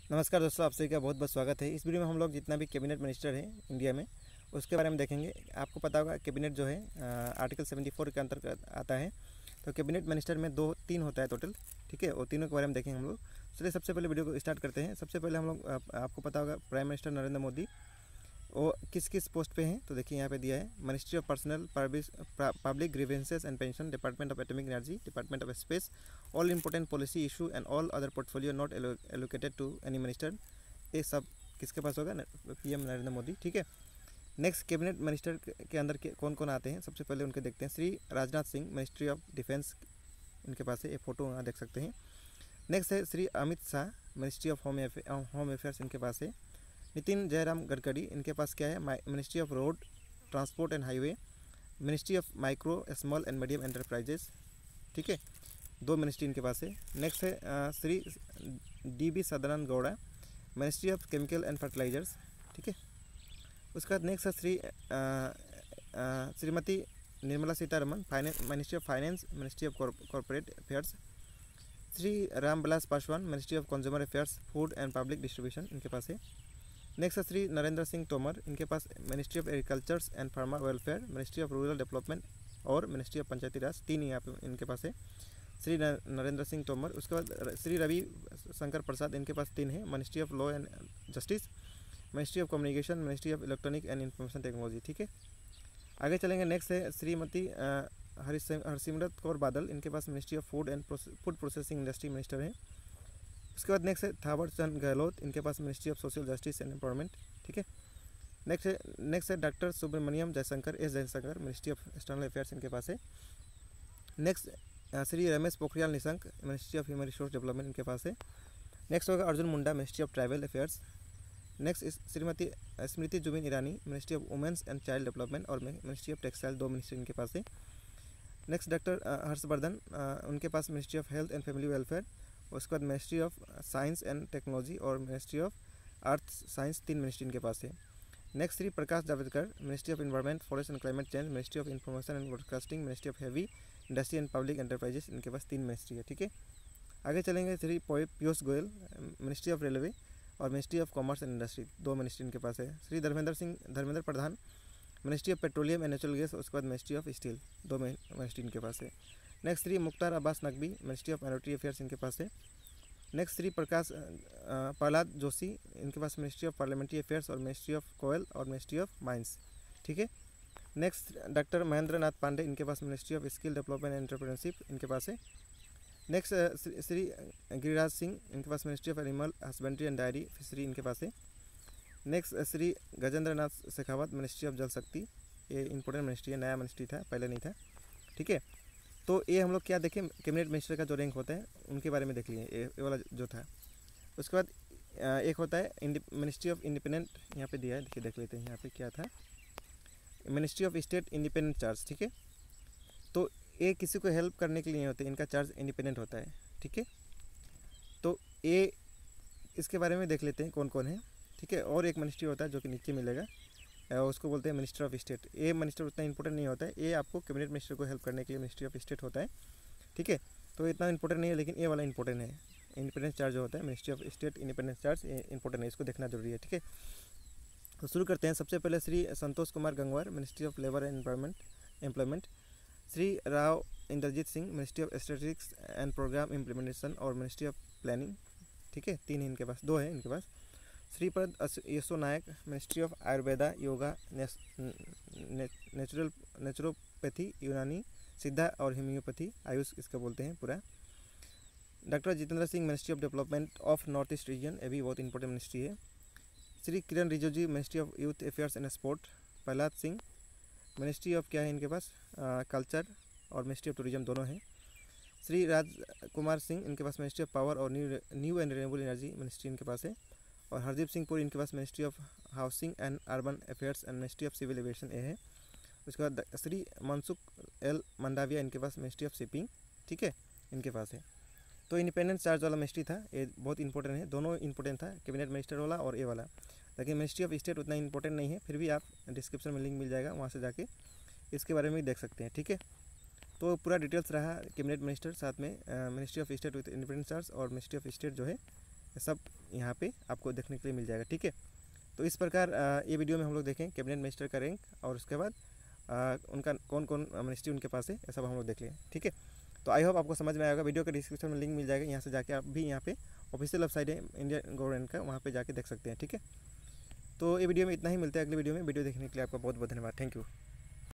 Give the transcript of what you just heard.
नमस्कार दोस्तों, आप सभी का बहुत बहुत स्वागत है। इस वीडियो में हम लोग जितना भी कैबिनेट मिनिस्टर है इंडिया में उसके बारे में देखेंगे। आपको पता होगा कैबिनेट जो है आर्टिकल 74 के अंतर्गत आता है। तो कैबिनेट मिनिस्टर में तीन होता है टोटल, ठीक है। और तीनों के बारे में देखेंगे हम लोग। चलिए सबसे पहले वीडियो को स्टार्ट करते हैं। सबसे पहले हम लोग आपको पता होगा प्राइम मिनिस्टर नरेंद्र मोदी वो किस किस पोस्ट पे हैं। तो देखिए यहाँ पे दिया है ministry of personnel public grievances and pension, department of atomic energy, department of space, all important policy issue and all other portfolio not allocated to any minister. ये सब किसके पास होगा? पीएम नरेंद्र मोदी, ठीक है। नेक्स्ट कैबिनेट मिनिस्टर के अंदर कौन कौन आते हैं, सबसे पहले उनके देखते हैं। Shri Rajnath Singh, ministry of defence, इनके पास है। ये फोटो वहाँ देख सकते हैं। नेक्स्ट है Shri Amit Shah, ministry of home affairs, इनके पास है। नितिन जयराम गडकरी, इनके पास क्या है? Ministry of road transport and highway, ministry of micro small and medium enterprises, ठीक है। दो मिनिस्ट्री इनके पास है। नेक्स्ट है Shri DB Sadananda Gowda, ministry of chemical and fertilizers, ठीक है। उसके बाद नेक्स्ट है Shrimati Nirmala Sitharaman, ministry of finance, ministry of corporate affairs. Shri Ramvilas Paswan, ministry of consumer affairs, food and public distribution, इनके पास है। नेक्स्ट है श्री नरेंद्र सिंह तोमर, इनके पास ministry of agricultures and farmer welfare, ministry of rural development और मिनिस्ट्री ऑफ पंचायती राज, तीन यहाँ पे इनके पास है श्री नरेंद्र सिंह तोमर। उसके बाद श्री रवि शंकर प्रसाद, इनके पास तीन है, ministry of law and justice, ministry of communication, ministry of electronic and information technology, ठीक है। आगे चलेंगे। नेक्स्ट है श्रीमती हरसिमरत कौर बादल, इनके पास ministry of food processing industry minister है। उसके बाद नेक्स्ट है थावर चंद गहलोत, इनके पास ministry of social justice and empowerment, ठीक है। नेक्स्ट है doctor Subrahmanyam Jaishankar, ministry of external affairs, इनके पास है। Next Shri Ramesh Pokhriyal Nishank, ministry of human resource development, इनके पास है। नेक्स्ट होगा Arjun Munda, ministry of tribal affairs. Next Shrimati Smriti Zubin Irani, ministry of women's and child development और मिनिस्ट्री ऑफ टेक्सटाइल, दो मिनिस्ट्री इनके पास है। नेक्स्ट डॉक्टर हर्षवर्धन, उनके पास ministry of health and family welfare. उसके बाद ministry of science and technology और मिनिस्ट्री ऑफ अर्थ साइंस, तीन मिनिस्ट्री इनके पास है। Next Shri Prakash Javadekar, ministry of environment, forest and climate change, ministry of information and broadcasting, ministry of heavy industry and public enterprises, इनके पास तीन मिनिस्ट्री है, ठीक है। आगे चलेंगे। Shri Piyush Goyal, ministry of railway और ministry of commerce and industry, दो मिनिस्ट्री इनके पास है। Shri Dharmendra Pradhan, ministry of petroleum and natural gas, उसके बाद मिनिस्ट्री ऑफ स्टील, दो मिनिस्ट्री इनके पास है। Next Shri Mukhtar Abbas Naqvi, ministry of minority affairs, इनके पास है। नेक्स्ट श्री प्रहलाद जोशी, इनके पास मिनिस्ट्री ऑफ पार्लियामेंट्री अफेयर्स और मिनिस्ट्री ऑफ कोयल और मिनिस्ट्री ऑफ माइंस, ठीक है। नेक्स्ट डॉक्टर महेंद्र नाथ पांडे, इनके पास ministry of skill development and entrepreneurship, इनके पास है। नेक्स्ट श्री गिरिराज सिंह, इनके पास ministry of animal husbandry and dairy fishery, इनके पास है। Next Shri Gajendra Nath Shekhawat, ministry of Jal Shakti, ये इंपॉर्टेंट मिनिस्ट्री है, नया मिनिस्ट्री था, पहले नहीं था, ठीक है। तो ये हम लोग क्या देखें, कैबिनेट मिनिस्टर का जो रैंक होता है उनके बारे में देख लिए, ये वाला जो था। उसके बाद एक होता है मिनिस्ट्री ऑफ इंडिपेंडेंट, यहाँ पे दिया है, देखिए देख लेते हैं यहाँ पे क्या था, ministry of state independent charge, ठीक है। तो ये किसी को हेल्प करने के लिए नहीं होते, इनका चार्ज इंडिपेंडेंट होता है, ठीक है। तो ये इसके बारे में देख लेते हैं कौन कौन है, ठीक है। और एक मिनिस्ट्री होता है जो कि नीचे मिलेगा, उसको बोलते हैं मिनिस्टर ऑफ स्टेट। ये मिनिस्टर उतना इंपॉर्टेंट नहीं होता है, ये आपको कैबिनेट मिनिस्टर को हेल्प करने के लिए मिनिस्ट्री ऑफ स्टेट होता है, ठीक है। तो इतना इंपॉर्टेंट नहीं है, लेकिन ये वाला इंपॉर्टेंट है। इंडिपेंडेंस चार्ज जो होता है ministry of state independence charge, ये इंपॉर्टेंट है, इसको देखना जरूरी है, ठीक है। तो शुरू करते हैं। सबसे पहले Shri Santosh Kumar Gangwar, ministry of labour and employment. Shri Rao Inderjit Singh, ministry of statistics and programme implementation और मिनिस्ट्री ऑफ प्लानिंग, ठीक है। तीन है इनके पास, दो है इनके पास। Shripad Yesso Naik, ministry of Ayurveda, Yoga, naturopathy, Unani, Siddha और होम्योपैथी, आयुष इसका बोलते हैं पूरा। Doctor Jitendra Singh, ministry of development of north east region, ये भी बहुत इंपॉर्टेंट मिनिस्ट्री है। Shri Kiren Rijiju, ministry of youth affairs and sport. Prahlad Singh, ministry of क्या है इनके पास, कल्चर और मिनिस्ट्री ऑफ टूरिज्म, दोनों हैं। श्री राजकुमार सिंह, इनके पास मिनिस्ट्री ऑफ पावर और new and renewable energy ministry इनके पास है। और हरदीप सिंह पुरी, इनके पास ministry of housing and urban affairs and ministry of civil aviation ये है। उसके बाद श्री मनसुख एल मंडाविया, इनके पास मिनिस्ट्री ऑफ शिपिंग, ठीक है, इनके पास है। तो इंडिपेंडेंस चार्ज वाला मिनिस्ट्री था, ये बहुत इंपॉर्टेंट है, दोनों इंपॉर्टेंट था, कैबिनेट मिनिस्टर वाला और ये वाला। लेकिन मिनिस्ट्री ऑफ स्टेट उतना इंपॉर्टेंट नहीं है, फिर भी आप डिस्क्रिप्शन में लिंक मिल जाएगा, वहाँ से जाके इसके बारे में भी देख सकते हैं, ठीक है। तो पूरा डिटेल्स रहा कैबिनेट मिनिस्टर, साथ में ministry of state with independence charge और मिनिस्ट्री ऑफ स्टेट जो है सब यहाँ पे आपको देखने के लिए मिल जाएगा। ठीक है, तो इस प्रकार ये वीडियो में हम लोग देखें कैबिनेट मिनिस्टर का रैंक और उसके बाद उनका कौन कौन मिनिस्ट्री उनके पास है, ये सब हम लोग देख लें। ठीक है, तो आई होप आपको समझ में आएगा। वीडियो के डिस्क्रिप्शन में लिंक मिल जाएगा, यहाँ से जाके आप भी यहाँ पे ऑफिशियल वेबसाइट है इंडियन गवर्नमेंट का, वहाँ पे जाके देख सकते हैं। ठीक है, तो ये वीडियो में इतना ही, मिलते हैं अगले वीडियो में। वीडियो देखने के लिए आपका बहुत बहुत धन्यवाद। Thank you.